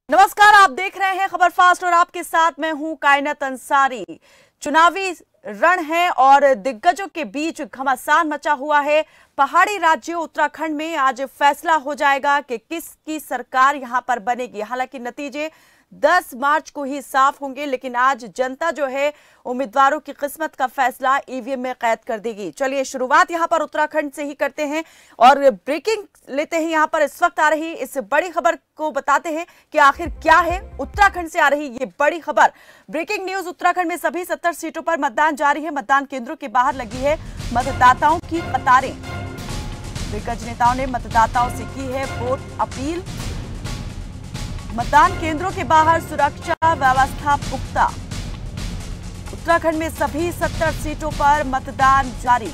नमस्कार, आप देख रहे हैं खबर फास्ट और आपके साथ मैं हूं कायनात अंसारी। चुनावी रण है और दिग्गजों के बीच घमासान मचा हुआ है। पहाड़ी राज्य उत्तराखंड में आज फैसला हो जाएगा कि किसकी सरकार यहां पर बनेगी। हालांकि नतीजे 10 मार्च को ही साफ होंगे, लेकिन आज जनता जो है उम्मीदवारों की किस्मत का फैसला ईवीएम में कैद कर देगी। चलिए शुरुआत यहां पर उत्तराखंड से ही करते हैं और ब्रेकिंग लेते हैं। यहां पर इस वक्त आ रही इस बड़ी खबर को बताते हैं कि आखिर क्या है उत्तराखंड से आ रही ये बड़ी खबर। ब्रेकिंग न्यूज, उत्तराखंड में सभी 70 सीटों पर मतदान जारी है। मतदान केंद्रों के बाहर लगी है मतदाताओं की कतारें। दिग्गज नेताओं ने मतदाताओं से की है वोट अपील। मतदान केंद्रों के बाहर सुरक्षा व्यवस्था पुख्ता। उत्तराखंड में सभी 70 सीटों पर मतदान जारी।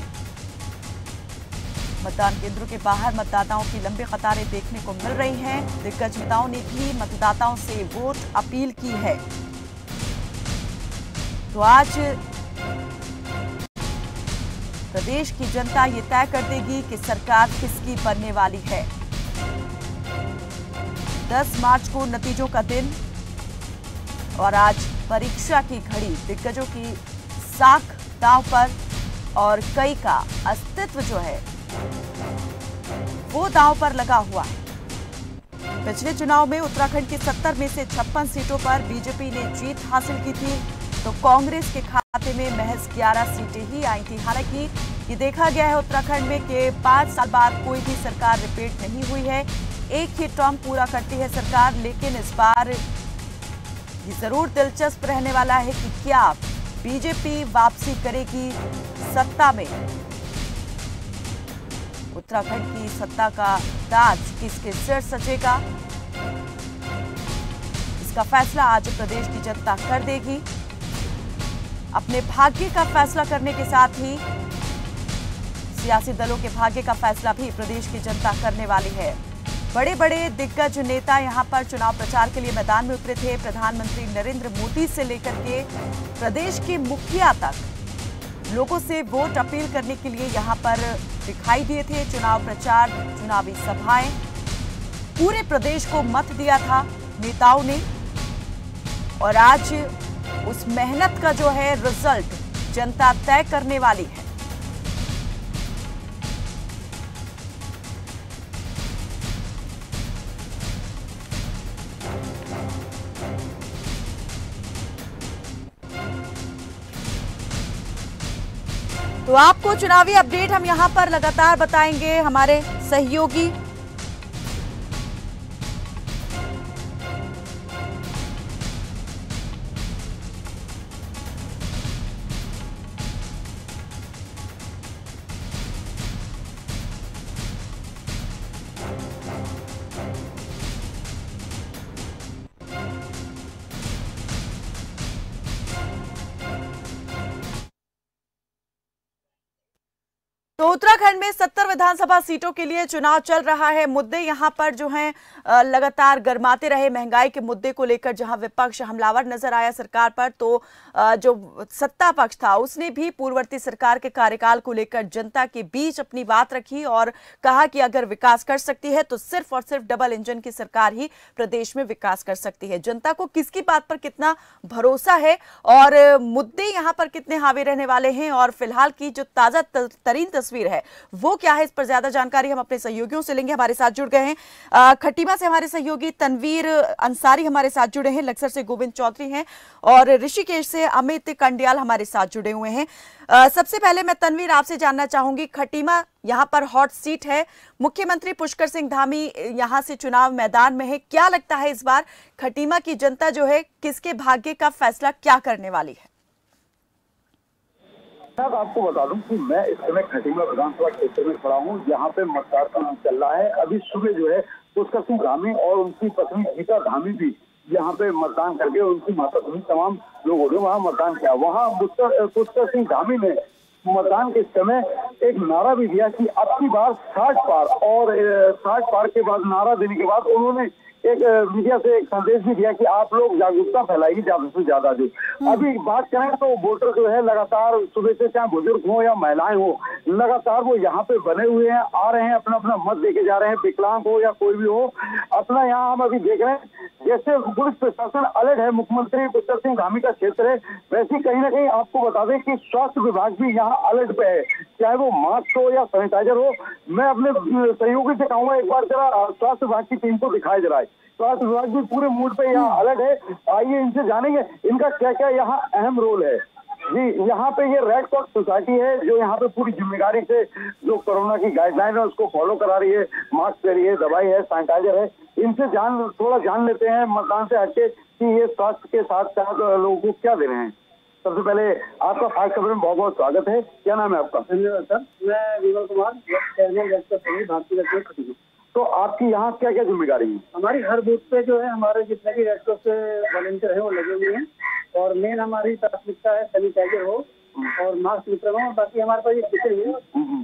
मतदान केंद्रों के बाहर मतदाताओं की लंबी कतारें देखने को मिल रही हैं। दिग्गज नेताओं ने भी मतदाताओं से वोट अपील की है। तो आज प्रदेश की जनता ये तय कर देगी कि सरकार किसकी बनने वाली है। 10 मार्च को नतीजों का दिन और आज परीक्षा की घड़ी। दिग्गजों की साख दांव पर और कई का अस्तित्व जो है वो दांव पर लगा हुआ है। पिछले चुनाव में उत्तराखंड की 70 में से 56 सीटों पर बीजेपी ने जीत हासिल की थी, तो कांग्रेस के खाते में महज 11 सीटें ही आई थी। हालांकि ये देखा गया है उत्तराखंड में कि 5 साल बाद कोई भी सरकार रिपीट नहीं हुई है। एक ही टर्म पूरा करती है सरकार, लेकिन इस बार ये जरूर दिलचस्प रहने वाला है कि क्या बीजेपी वापसी करेगी सत्ता में। उत्तराखंड की सत्ता का ताज किसके सिर सजेगा, इसका फैसला आज प्रदेश की जनता कर देगी। अपने भाग्य का फैसला करने के साथ ही सियासी दलों के भाग्य का फैसला भी प्रदेश की जनता करने वाली है। बड़े बड़े दिग्गज नेता यहां पर चुनाव प्रचार के लिए मैदान में उतरे थे। प्रधानमंत्री नरेंद्र मोदी से लेकर के प्रदेश के मुखिया तक लोगों से वोट अपील करने के लिए यहां पर दिखाई दिए थे। चुनाव प्रचार, चुनावी सभाएं, पूरे प्रदेश को मत दिया था नेताओं ने और आज उस मेहनत का जो है रिजल्ट जनता तय करने वाली है। तो आपको चुनावी अपडेट हम यहां पर लगातार बताएंगे हमारे सहयोगी। तो उत्तराखंड में 70 विधानसभा सीटों के लिए चुनाव चल रहा है। मुद्दे यहां पर जो हैं लगातार गर्माते रहे। महंगाई के मुद्दे को लेकर जहां विपक्ष हमलावर नजर आया सरकार पर, तो जो सत्ता पक्ष था उसने भी पूर्ववर्ती सरकार के कार्यकाल को लेकर जनता के बीच अपनी बात रखी और कहा कि अगर विकास कर सकती है तो सिर्फ और सिर्फ डबल इंजन की सरकार ही प्रदेश में विकास कर सकती है। जनता को किसकी बात पर कितना भरोसा है और मुद्दे यहां पर कितने हावी रहने वाले हैं और फिलहाल की जो ताजा तरीन तस्वीर है वो क्या है, इस पर ज्यादा जानकारी हम अपने सहयोगियों से लेंगे। हमारे साथ जुड़ गए हैं खटीमा से हमारे सहयोगी तनवीर अंसारी हमारे साथ जुड़े हैं, लक्सर से गोविंद चौधरी हैं और ऋषिकेश से अमित कंडियाल हमारे साथ जुड़े हुए हैं। सबसे पहले मैं तनवीर आपसे जानना चाहूंगी, खटीमा यहां पर हॉट सीट है, मुख्यमंत्री पुष्कर सिंह धामी यहां से चुनाव मैदान में है। क्या लगता है इस बार खटीमा की जनता जो है किसके भाग्य का फैसला क्या करने वाली है? आपको बता दूं कि मैं इस समय खटीमा विधानसभा क्षेत्र में खड़ा हूं, यहाँ पे मतदान चल रहा है। अभी सुबह जो है पुष्कर सिंह धामी और उनकी पत्नी गीता धामी भी यहाँ पे मतदान करके उनकी माता सभी तमाम लोगों ने वहाँ मतदान किया। वहाँ पुष्कर सिंह धामी ने मतदान के समय एक नारा भी दिया कि अब की बार 60 पार, और 60 पार के बाद नारा देने के बाद उन्होंने एक मीडिया से एक संदेश भी दिया कि आप लोग जागरूकता फैलाइए ज्यादा से ज्यादा। जो अभी बात करें तो वोटर जो है लगातार सुबह से, चाहे बुजुर्ग हो या महिलाएं हो, लगातार वो यहाँ पे बने हुए हैं, आ रहे हैं, अपना अपना मत देके जा रहे हैं, विकलांग हो या कोई भी हो अपना। यहाँ हम अभी देख रहे हैं जैसे पुलिस प्रशासन अलर्ट है, मुख्यमंत्री पुष्कर सिंह धामी का क्षेत्र है, वैसे कहीं ना कहीं आपको बता दें कि स्वास्थ्य विभाग भी यहाँ अलर्ट पे है, चाहे वो मास्क हो या सैनिटाइजर हो। मैं अपने सहयोगी से कहूंगा एक बार जरा स्वास्थ्य विभाग की टीम को दिखाए जरा। स्वास्थ्य विभाग भी पूरे मूड पे यहाँ अलर्ट है, आइए इनसे जानेंगे इनका क्या क्या यहाँ अहम रोल है। जी, यहाँ पे ये रेड क्रॉस सोसाइटी है जो यहाँ पे पूरी जिम्मेदारी से जो कोरोना की गाइडलाइन है उसको फॉलो करा रही है, मास्क दे रही है, दवाई है, सैनिटाइजर है। इनसे थोड़ा जान लेते हैं मतदान से हटके कि ये स्वास्थ्य के साथ साथ लोगों को क्या दे रहे हैं। सबसे पहले आपका खास खबर में बहुत बहुत स्वागत है। क्या नाम है आपका? धन्यवाद सर, मैं विमल कुमार, भारतीय। तो आपकी यहाँ क्या क्या जिम्मेदारी है? हमारी हर बूथ पे जो है हमारे जितने भी रेड क्रॉस के वॉलंटियर है वो लगे हुए हैं, और मेन हमारी प्राथमिकता है सैनिटाइजर हो और मास्क वितरण हो। बाकी हमारे पास ये किटें हैं,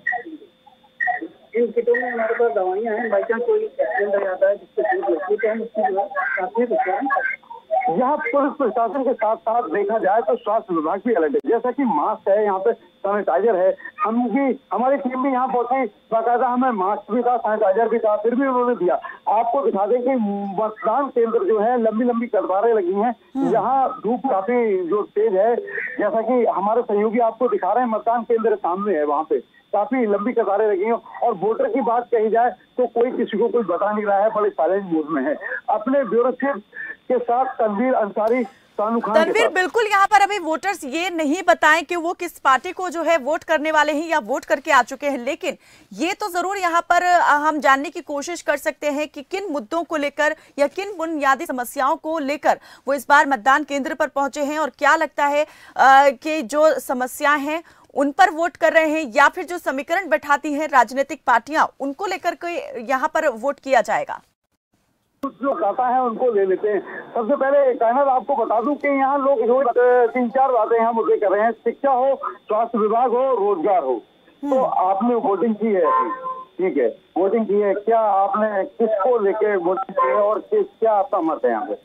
इन किटों में हमारे पास दवाइयाँ हैं, बाई चांस कोई एक्सीडेंट हो जाता है जिससे तो हम उसकी जो है प्राथमिक उपचार। यहाँ पुलिस प्रशासन के साथ साथ देखा जाए तो स्वास्थ्य विभाग भी अलर्ट है, जैसा कि मास्क है, यहाँ पे सैनिटाइजर है। हमारी टीम भी यहाँ पहुंची, बाकायदा हमें मास्क भी था, सैनिटाइजर भी था, फिर भी उन्होंने दिया। आपको दिखा दें कि मतदान केंद्र जो है लंबी लंबी कतारें लगी हैं, यहाँ धूप काफी जो तेज है, जैसा कि हमारे सहयोगी आपको दिखा रहे हैं, मतदान केंद्र सामने है, वहाँ पे काफी लंबी कतारें लगी हैं। और वोटर की बात कही जाए तो कोई किसी को कुछ बता नहीं रहा है, बड़े साइलेंट मूड में है। अपने ब्यूरो चीफ के साथ तनवीर अंसारी, तनवीर, बिल्कुल यहाँ पर अभी वोटर्स ये नहीं बताएं कि वो किस पार्टी को जो है वोट करने वाले हैं या वोट करके आ चुके हैं, लेकिन ये तो जरूर यहाँ पर हम जानने की कोशिश कर सकते हैं कि किन मुद्दों को लेकर या किन बुनियादी समस्याओं को लेकर वो इस बार मतदान केंद्र पर पहुंचे हैं, और क्या लगता है कि जो समस्याएं हैं उन पर वोट कर रहे हैं, या फिर जो समीकरण बैठाती हैं राजनीतिक पार्टियां उनको लेकर के यहाँ पर वोट किया जाएगा। जो खाता है उनको ले लेते हैं। सबसे पहले कायनात आपको बता दूं कि यहाँ लोग रोज 3-4 बातें यहाँ मुद्दे कर रहे हैं, शिक्षा हो, स्वास्थ्य विभाग हो, रोजगार हो। तो आपने वोटिंग की है, ठीक है, वोटिंग की है, क्या आपने किसको लेके वोटिंग की है और क्या आपका मत है यहाँ पे?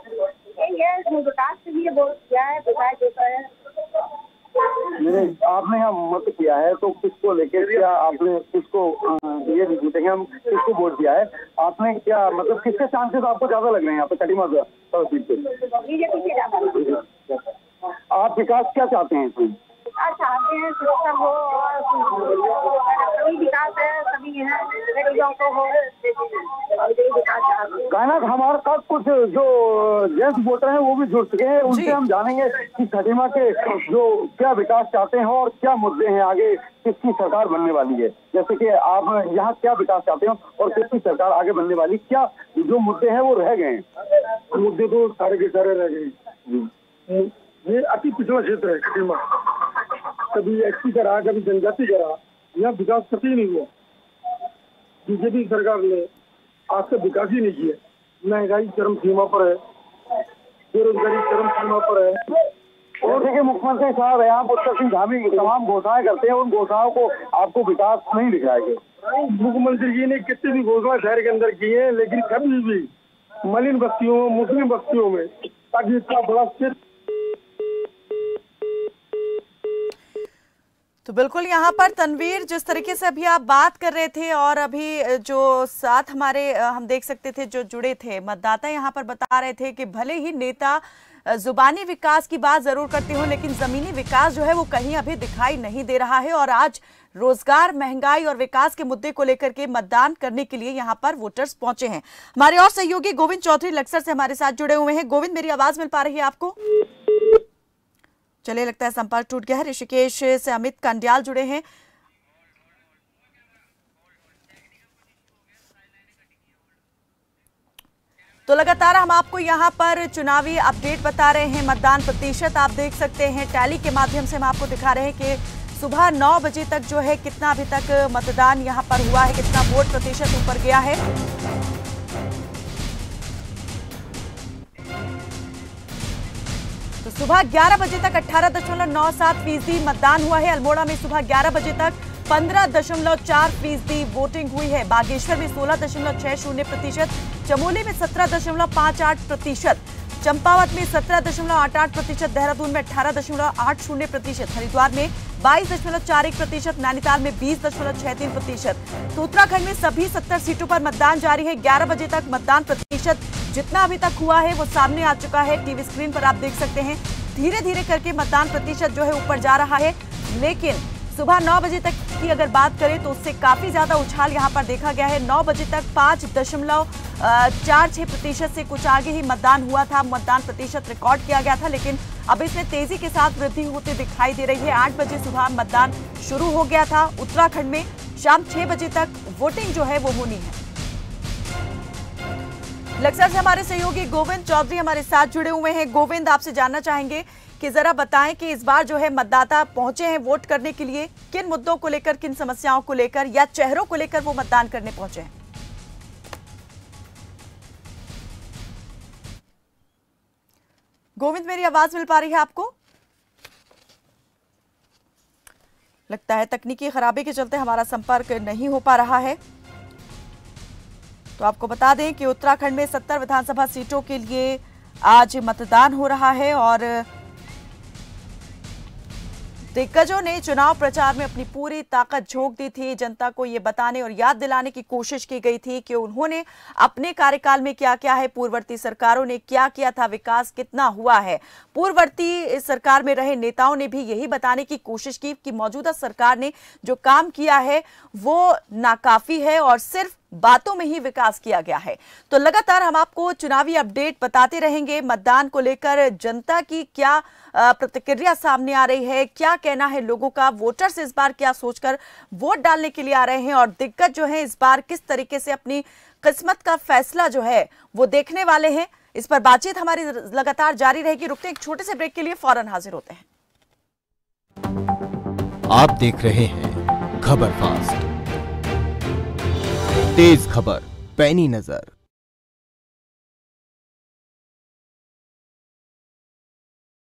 विकास के लिए वोट किया है, विकास देता है। आपने यहाँ मत किया है तो किसको लेके, क्या आपने किसको, ये नहीं पूछेंगे हम, किसको वोट दिया है आपने, क्या मतलब किसके चांसेस आपको ज्यादा लग रहे हैं यहाँ पे खटीमा सीट पे? आप विकास क्या चाहते हैं इसमें? चाहते हैं शिक्षा हो और विकास है, सभी है गरीबों को हो, कायनात हमारे साथ कुछ जो जेंट्स वोटर हैं वो भी जुड़ चुके हैं, उनसे हम जानेंगे कि खटीमा के जो क्या विकास चाहते हैं और क्या मुद्दे हैं, आगे किसकी सरकार बनने वाली है। जैसे कि आप यहाँ क्या विकास चाहते हो और किसकी सरकार आगे बनने वाली, क्या जो मुद्दे हैं वो रह गए हैं? मुद्दे तो सारे के सारे रह गए। ये अति पिछड़ा क्षेत्र है खटीमा, कभी एससी का रहा, कभी जनजाति का रहा, यहाँ विकास कभी नहीं हुआ। बीजेपी सरकार ने आज तक विकास ही नहीं किया। महंगाई चरम सीमा पर है, बेरोजगारी चरम सीमा पर है। और देखिए मुख्यमंत्री साहब यहाँ पुष्कर सिंह धामी तमाम घोषणाएं करते हैं, उन घोषणाओं को आपको विकास नहीं दिखाएंगे। मुख्यमंत्री जी ने कितनी भी घोषणा शहर के अंदर की है, लेकिन कभी भी मलिन बस्तियों, मुस्लिम बस्तियों में ताकि इतना बड़ा क्षेत्र। तो बिल्कुल यहाँ पर तनवीर, जिस तरीके से अभी आप बात कर रहे थे और अभी जो साथ हमारे हम देख सकते थे जो जुड़े थे मतदाता, यहाँ पर बता रहे थे कि भले ही नेता जुबानी विकास की बात जरूर करते हो, लेकिन जमीनी विकास जो है वो कहीं अभी दिखाई नहीं दे रहा है। और आज रोजगार, महंगाई और विकास के मुद्दे को लेकर के मतदान करने के लिए यहाँ पर वोटर्स पहुंचे हैं। हमारे और सहयोगी गोविंद चौधरी लक्सर से हमारे साथ जुड़े हुए हैं। गोविंद, मेरी आवाज मिल पा रही है आपको? चलिए, लगता है संपर्क टूट गया है। ऋषिकेश से अमित कंडियाल जुड़े हैं। तो लगातार हम आपको यहाँ पर चुनावी अपडेट बता रहे हैं। मतदान प्रतिशत आप देख सकते हैं, टैली के माध्यम से हम आपको दिखा रहे हैं कि सुबह 9 बजे तक जो है कितना अभी तक मतदान यहाँ पर हुआ है, कितना वोट प्रतिशत ऊपर गया है। तो सुबह 11 बजे तक 18.97% मतदान हुआ है। अल्मोड़ा में सुबह 11 बजे तक 15.4% वोटिंग हुई है। बागेश्वर में 16.60%, चमोली में 17.58%, चंपावत में 17.88%, देहरादून में 18.80%, हरिद्वार में 22.41%, नैनीताल में 20.63%। तो उत्तराखंड में सभी 70 सीटों पर मतदान जारी है। 11 बजे तक मतदान प्रतिशत जितना अभी तक हुआ है वो सामने आ चुका है। टीवी स्क्रीन पर आप देख सकते हैं धीरे धीरे करके मतदान प्रतिशत जो है ऊपर जा रहा है, लेकिन सुबह 9 बजे तक की अगर बात करें तो उससे काफी ज्यादा उछाल यहां पर देखा गया है। 9 बजे तक 5.46% से कुछ आगे ही मतदान हुआ था, मतदान प्रतिशत रिकॉर्ड किया गया था, लेकिन अब इसमें तेजी के साथ वृद्धि होती दिखाई दे रही है। 8 बजे सुबह मतदान शुरू हो गया था उत्तराखंड में, शाम 6 बजे तक वोटिंग जो है वो होनी है। लक्सर से हमारे सहयोगी गोविंद चौधरी हमारे साथ जुड़े हुए हैं। गोविंद, आपसे जानना चाहेंगे कि जरा बताएं कि इस बार जो है मतदाता पहुंचे हैं वोट करने के लिए, किन मुद्दों को लेकर, किन समस्याओं को लेकर या चेहरों को लेकर वो मतदान करने पहुंचे हैं? गोविंद, मेरी आवाज मिल पा रही है आपको? लगता है तकनीकी खराबी के चलते हमारा संपर्क नहीं हो पा रहा है। तो आपको बता दें कि उत्तराखंड में 70 विधानसभा सीटों के लिए आज मतदान हो रहा है और दिग्गजों ने चुनाव प्रचार में अपनी पूरी ताकत झोंक दी थी। जनता को ये बताने और याद दिलाने की कोशिश की गई थी कि उन्होंने अपने कार्यकाल में क्या किया है, पूर्ववर्ती सरकारों ने क्या किया था, विकास कितना हुआ है। पूर्ववर्ती सरकार में रहे नेताओं ने भी यही बताने की कोशिश की कि मौजूदा सरकार ने जो काम किया है वो नाकाफी है और सिर्फ बातों में ही विकास किया गया है। तो लगातार हम आपको चुनावी अपडेट बताते रहेंगे। मतदान को लेकर जनता की क्या प्रतिक्रिया सामने आ रही है, क्या कहना है लोगों का, वोटर्स इस बार क्या सोचकर वोट डालने के लिए आ रहे हैं और दिग्गज जो है इस बार किस तरीके से अपनी किस्मत का फैसला जो है वो देखने वाले हैं, इस पर बातचीत हमारी लगातार जारी रहेगी। रुकते हैं एक छोटे से ब्रेक के लिए, फौरन हाजिर होते हैं। आप देख रहे हैं खबर फास्ट, तेज खबर, पैनी नजर।